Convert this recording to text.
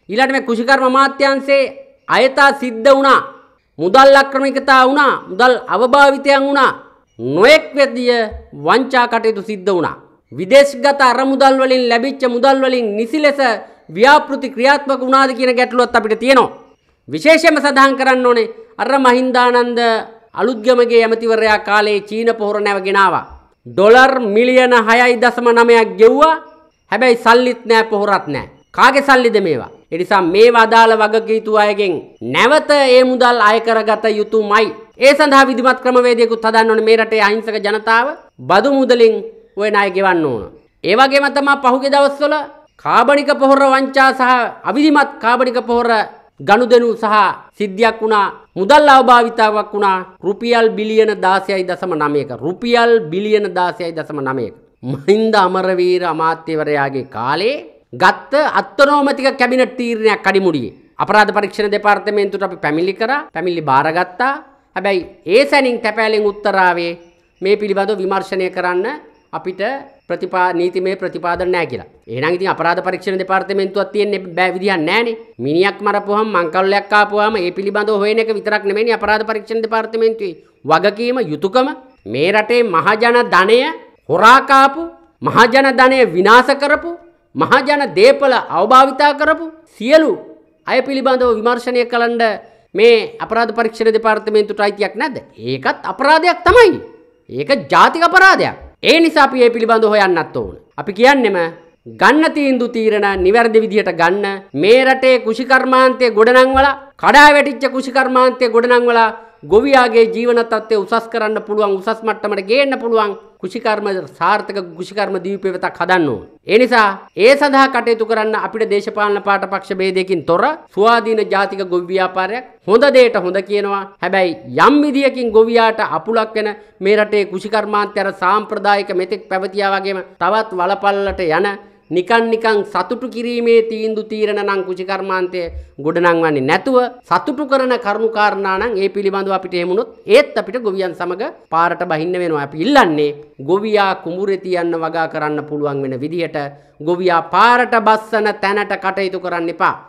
ඊළඟට මේ කුෂිකර්ම අමාත්‍යාංශයේ අයථා සිද්ධ වුණා. මුදල් අක්‍රමිකතා වුණා. මුදල් අවභාවිතයන් වුණා. නොඑක් විදිය වංචා කටයුතු සිද්ධ වුණා. විදේශගත අරමුදල් වලින් ලැබිච්ච මුදල් වලින් නිසි ලෙස ව්‍යාපෘති ක්‍රියාත්මක වුණාද කියන ගැටලුවත් අපිට තියෙනවා. විශේෂයෙන්ම සඳහන් කරන්න ඕනේ අර මහින්දානන්ද අලුත්ගමගේ ඇමතිවරයා කාලේ චීන පොහොර නැව ගෙනාවා. ඩොලර් මිලියන 6.9ක් ගෙව්වා. හැබැයි සල්ලිත් නැහැ පොහොරත් නැහැ. කාගේ සල්ලිද මේවා? ඒ නිසා මේවා අදාළ වගකීතු අයගෙන් නැවත ඒ මුදල් අය කරගත යුතුමයි. ඒ සඳහා විධිමත් ක්‍රමවේදයකුත් හදන්න ඕනේ. මේ රටේ අහිංසක ජනතාව බදු මුදලින් ඔය ණය ගෙවන්න ඕන. ඒ වගේම තමයි පහුගිය දවස්වල කාබනික පොහොර වංචා සහ අවිධිමත් කාබනික පොහොර ගනුදෙනු සහ සිද්ධියක් වුණා. මුදල් අවභාවිතාවක් වුණා. රුපියල් බිලියන 16.9ක. රුපියල් බිලියන 16.9ක. මහින්ද අමරවීර අමාත්‍යවරයාගේ කාලේ ගත්ත අත්නෝමතික කැබිනට් තීරණයක් අඩිමුඩියේ. අපරාධ පරීක්ෂණ දෙපාර්තමේන්තුවට අපි පැමිණිලි කරා. පැමිණිලි බාරගත්තා. හැබැයි ඒ සැනින් තැපෑලෙන් උත්තර ආවේ මේ පිළිබඳව විමර්ශනය කරන්න අපිට නීතිමය ප්‍රතිපාදන නැහැ කියලා. එහෙනම් ඉතින් අපරාධ පරීක්ෂණ දෙපාර්තමේන්තුවක් තියෙන්නේ බෑ විදියක් නැහනේ. මිනිහක් මරපුවම මංකල්ලයක් ආපුවාම ඒ පිළිබඳව හොයන එක විතරක් නෙමෙයිනේ අපරාධ පරීක්ෂණ දෙපාර්තමේන්තුවේ වගකීම යුතුයකම. මේ රටේ මහජන ධනය හොරා කාපු, මහජන ධනය විනාශ කරපු, මහජන දේපල අවභාවිතා කරපු සියලු අය පිළිබඳව විමර්ශනය කළඳ මේ අපරාධ පරීක්ෂණ දෙපාර්තමේන්තුවට අයිතියක් නැද්ද? ඒකත් අපරාධයක් තමයි. ඒක ජාතික අපරාධයක්. ඒ නිසා අපි මේ පිළිබඳව හොයන්නත් ඕන. අපි කියන්නෙම ගන්න තීන්දුව තීරණ නිවැරදි විදිහට ගන්න. මේ රටේ කුෂිකර්මාන්තයේ ගොඩනංවලා කඩා වැටිච්ච කුෂිකර්මාන්තයේ ගොඩනංවලා ගොවියාගේ ජීවන තත්ත්වය උසස් කරන්න පුළුවන්, උසස් මට්ටමට ගේන්න පුළුවන් කුෂිකර්ම සාර්ථක කුෂිකර්ම දීපේවතක් හදන්න ඕන. ඒ නිසා ඒ සඳහා කටයුතු කරන්න අපිට දේශපාලන පාටපක්ෂ ભેදයකින් තොර ස්වාධීන ජාතික ගොවි ව්‍යාපාරයක් හොඳ දෙයට හොඳ කියනවා. හැබැයි යම් විදියකින් ගොවියාට අපුලක් වෙන මේ රටේ කුෂිකර්මාන්තය අර සාම්ප්‍රදායික මෙතෙක් පැවතියා වගේම තවත් වලපල්ලට යන නිකන් සතුටු කිරීමේ තීන්දුව තීරණ නම් කුෂිකර්මාන්තය ගොඩනංවන්නේ නැතුව සතුටු කරන කරුණු කාරණා නම් ඒ පිළිබඳව අපිට එහෙමුණොත් ඒත් අපිට ගොවියන් සමග පාරට බහින්න වෙනවා. අපි ඉල්ලන්නේ ගොවියා කුඹුරේ තියන්න වගා කරන්න පුළුවන් වෙන විදිහට ගොවියා පාරට බස්සන තැනට කටයුතු කරන්න එපා.